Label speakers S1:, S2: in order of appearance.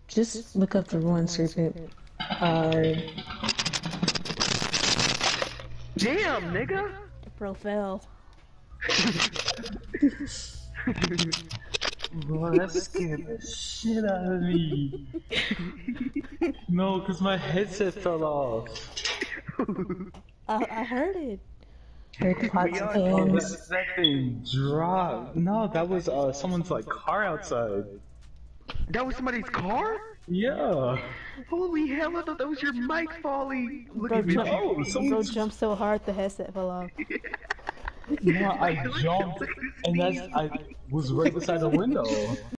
S1: Just look up the Ruin Serpent. Uh,
S2: Damn, nigga!
S3: Bro fell.
S4: Bro, that scared the shit out of me. No, cause my headset fell off.
S3: I heard it.
S1: heard pots and
S4: Oh,
S1: pans.
S4: that thing dropped. No, that was someone's like car outside.
S2: That was somebody's car?
S4: Yeah.
S2: Holy hell, I thought that was your mic falling. Look
S3: Bro,
S2: at me.
S3: bro jumped so hard the headset fell off.
S4: No, I jumped, and I was right beside the window.